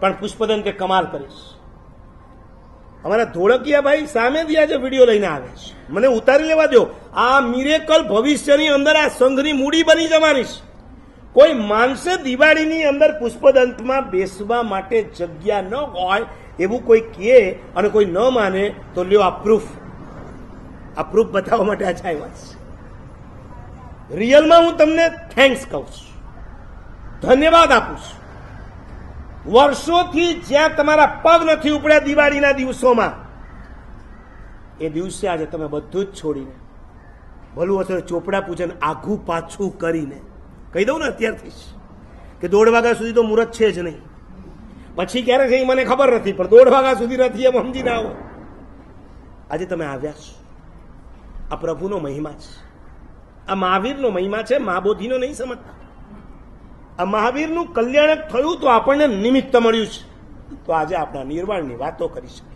પણ પુષ્પદંતે કમાલ કરીશ. અમારા ધોળકિયા ભાઈ સામેથી આજે વિડીયો લઈને આવે છે, મને ઉતારી લેવા દો. આ મિરેકલ ભવિષ્યની અંદર આ સંઘની મૂડી બની જવાની છે. કોઈ માનસે દિવાળીની અંદર પુષ્પદંતમાં બેસવા માટે જગ્યા ન હોય એવું કોઈ કહે અને કોઈ ન માને તો લ્યો આ પ્રૂફ બતાવવા માટે આજે આવ્યા છે. રિયલમાં હું તમને થેન્ક્સ કહું છું, ધન્યવાદ આપું છું. વર્ષોથી જ્યાં તમારા પગ નથી ઉપડ્યા દિવાળીના દિવસોમાં, એ દિવસે આજે તમે બધું જ છોડીને ભલું હશે ચોપડા પૂજન આઘું પાછું કરીને, કહી દઉં ને અત્યારથી કે 1:30 વાગ્યા સુધી તો મુહૂર્ત છે જ નહીં, પછી ક્યારે છે મને ખબર નથી, પણ 1:30 વાગ્યા સુધી નથી એમ સમજી ના આવો. આજે તમે આવ્યા છો, આ પ્રભુનો મહિમા છે, આ મહાવીરનો મહિમા છે, મહાબોધિનો નહીં સમજતા. આ મહાવીરનું કલ્યાણ થયું તો આપણને નિમિત્ત મળ્યું છે, તો આજે આપણા નિર્વાણની વાતો કરી શકીએ.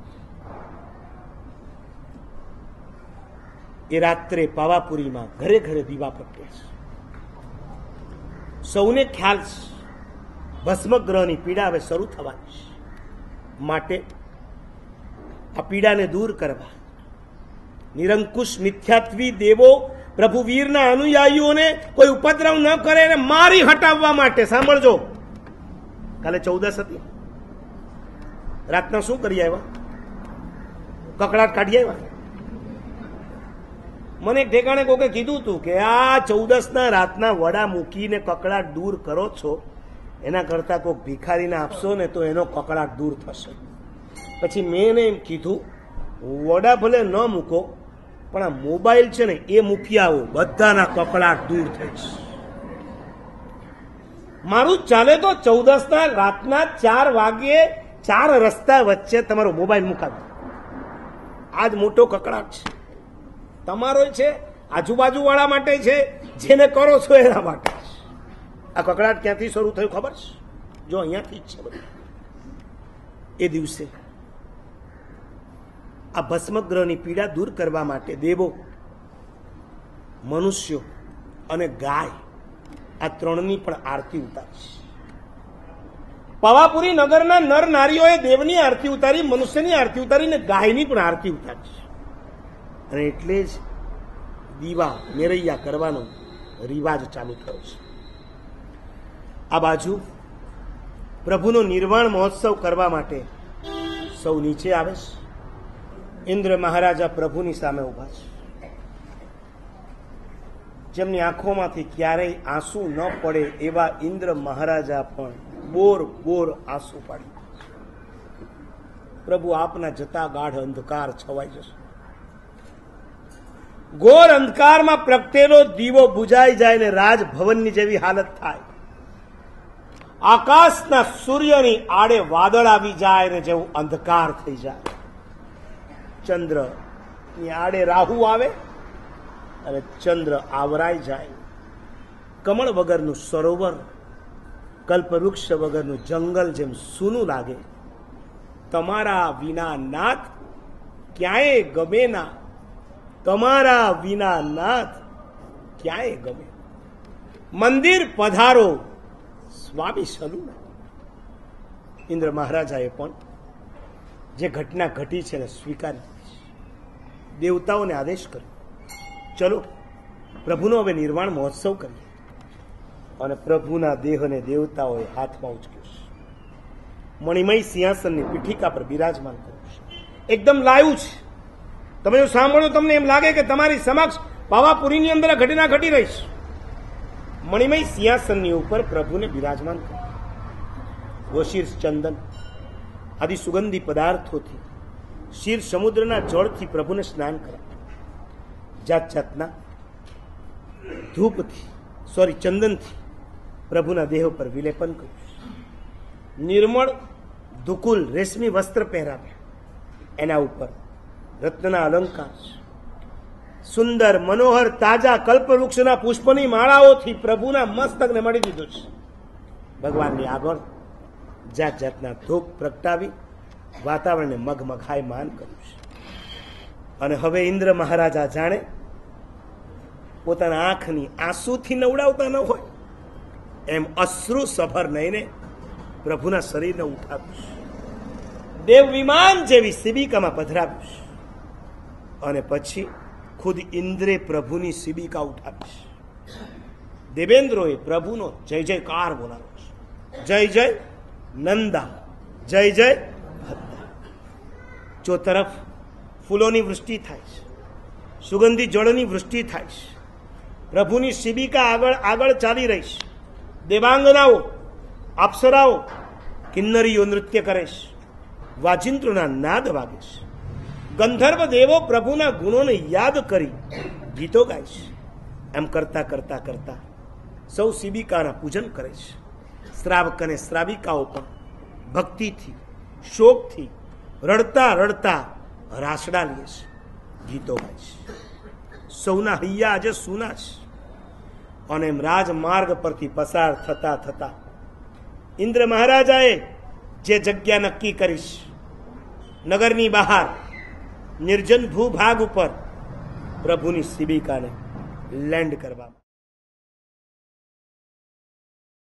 એ રાત્રે પાવાપુરીમાં ઘરે ઘરે દીવા પ્રગટ્યા છે. સૌને ખ્યાલ છે ભસ્મગ્રહની પીડા હવે શરૂ થવાની છે, માટે આ પીડાને દૂર કરવા નિરંકુશ મિથ્યાત્વી દેવો પ્રભુ વીરના અનુયાયીઓને કોઈ ઉપદ્રવ ન કરે અને મારી હટાવવા માટે, સાંભળજો, કાલે 14 હતી, રાતના શું કરી આવ્યા? કકડાટ કાઢી આવ્યા. મને એક ઠેકાણે કોકે કીધું હતું કે આ 14 રાતના વડા મૂકીને કકડાટ દૂર કરો છો, એના કરતા કોઈક ભિખારીને આપશો ને તો એનો કકડાટ દૂર થશે. પછી મેં એમ કીધું વડા ભલે ન મૂકો, પણ આ મોબાઈલ છે ને એ મૂકી આવો, બધાના કકડાટ દૂર થઈ જશે. મારું ચાલે તો 14 રાતના 4 વાગ્યે 4 રસ્તા વચ્ચે તમારો મોબાઈલ મુકાવી, આજ મોટો કકડાટ છે. તમારો છે, આજુબાજુ વાળા માટે છે, જેને કરો છો એના માટે. આ કકડાટ ક્યાંથી શરૂ થયું ખબર છે? જો અહીંયાથી જ છે બધું. એ દિવસે આ ભસ્મગ્રહની પીડા દૂર કરવા માટે દેવો, મનુષ્યો અને ગાય, આ 3ની પણ આરતી ઉતારી. પાવાપુરી નગરના નર નારીઓએ દેવની આરતી ઉતારી, મનુષ્યની આરતી ઉતારી ને ગાયની પણ આરતી ઉતારી. અને એટલે જ દીવા મેરૈયા કરવાનો રિવાજ ચાલુ થયો છે. આ બાજુ પ્રભુનો નિર્વાણ મહોત્સવ કરવા માટે સૌ નીચે આવે છે. ઇન્દ્ર મહારાજા પ્રભુની સામે ઉભા છે, જેમની આંખોમાંથી ક્યારેય આંસુ ન પડે એવા ઇન્દ્ર મહારાજા પણ બોર આંસુ પાડી. પ્રભુ આપના જતા ગાઢ અંધકાર છવાઈ જશે. ઘોર અંધકારમાં પ્રગટેલો દીવો બુજાઈ જાય ને રાજભવનની જેવી હાલત થાય. આકાશના સૂર્યની આડે વાદળ આવી જાય ને જેવું અંધકાર થઈ જાય. ચંદ્ર ની આડે રાહુ આવે અને ચંદ્ર આવરાઈ જાય. કમળ વગરનું સરોવર, કલ્પવૃક્ષ વગરનું જંગલ જેમ સૂનું લાગે. તમારા વિના નાથ ક્યાંય ગમે ના, તમારા વિના નાથ ક્યાંય ગમે. મંદિર પધારો સ્વામી સલુના. ઇન્દ્ર મહારાજાએ પણ જે ઘટના ઘટી છે એને સ્વીકારી. દેવતાઓને આદેશ કર્યો, ચલો પ્રભુનો હવે નિર્વાણ મહોત્સવ કરીએ. અને પ્રભુના દેહને દેવતાઓએ હાથમાં ઉચક્યો છે. મણિમય સિંહાસનની પીઠિકા પર બિરાજમાન કર્યું છે. એકદમ લાઈવ છે. તમે જો સાંભળો તમને એમ લાગે કે તમારી સમક્ષ પાવાપુરીની અંદર ઘટના ઘટી રહી છે. મણિમય સિંહાસનની ઉપર પ્રભુને બિરાજમાન કર્યું. વશીર ચંદન આદિ સુગંધી પદાર્થોથી, ક્ષીર સમુદ્રના જળથી પ્રભુને સ્નાન કરાવ્યું. જાત જાતના ધૂપથી, ચંદનથી પ્રભુના દેહ પર વિલેપન કર્યું. નિર્મળ દુકુલ રેશમી વસ્ત્ર પહેરાવ્યા. એના ઉપર રત્નના અલંકાર, સુંદર મનોહર તાજા કલ્પવૃક્ષના પુષ્પની માળાઓથી પ્રભુના મસ્તકને મળી દીધું છે. ભગવાનની આગળ જાત જાતના ધૂપ પ્રગટાવી વાતાવરણને મગમગાયમાન કર્યું છે. અને હવે ઇન્દ્ર મહારાજા જાણે પોતાના આંખની આંસુથી નવડાવતા ન હોય એમ અશ્રુ સભર નયને પ્રભુના શરીરને ઉઠાવ્યું, દેવ વિમાન જેવી શિબિકામાં પધરાવ્યું અને પછી ખુદ ઇન્દ્રે પ્રભુની શિબિકા ઉઠાવી. દેવેન્દ્રોએ પ્રભુનો જય જયકાર બોલાવ્યો છે. જય જય નંદા, જય જય ભદ્રા. જો તરફ ફૂલોની વૃષ્ટિ થાય છે, સુગંધી જળની વૃષ્ટિ થાય છે. પ્રભુની શિબિકા આગળ આગળ ચાલી રહી છે. દેવાંગનાઓ, અપ્સરાઓ, કિન્નરીઓ નૃત્ય કરે છે. વાજિંત્રોના નાદ વાગે છે. ગંધર્વ દેવો પ્રભુના ગુણોને યાદ કરી ગીતો ગાય છે. એમ કરતા કરતા કરતા સૌ શિબિકાના પૂજન કરે છે. શ્રાવક અને શ્રાવિકાઓ પણ ભક્તિથી, શોકથી રડતા રડતા રાસડા લે છે, ગીતો ગાય છે. સૌના હૈયા આજે સૂના છે. અને એમ રાજમાર્ગ પરથી પસાર થતા થતા ઇન્દ્ર મહારાજાએ જે જગ્યા નક્કી કરી છે, નગરની બહાર નિર્જન ભૂભાગ ઉપર પ્રભુની શિબિકાને લેન્ડ કરવા